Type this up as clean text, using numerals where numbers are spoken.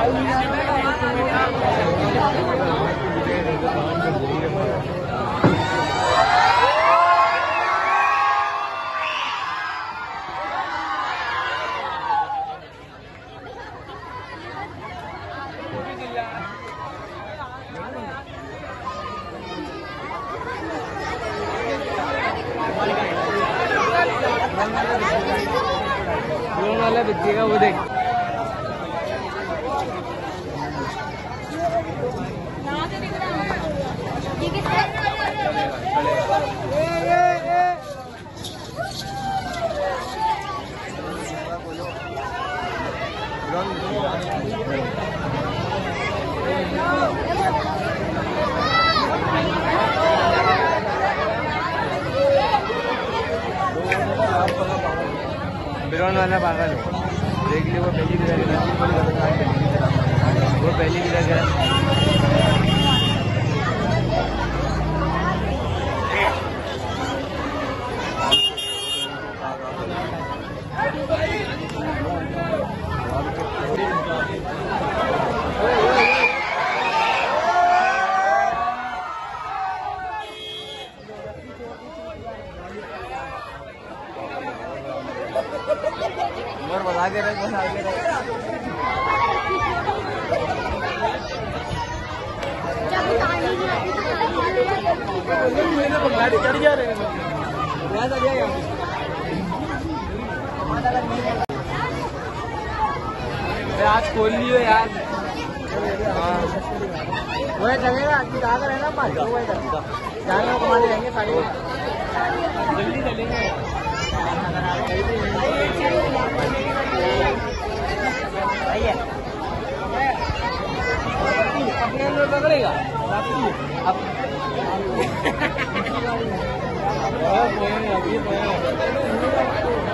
वाला बच्चे का वो देख बिरौन वाला पागल है, देख लियो वो पहली गिरा गया, वो पहली गिरा गया। और बता के रहे, बता के रहे। गाड़ी चढ़ जा रहे हैं, आज खोल लियो यार। वो चलेगा कहाँ रहेगा, जाने को कमाने रहेंगे सारे, जल्दी चलेंगे। अपने में पकड़ेगा अब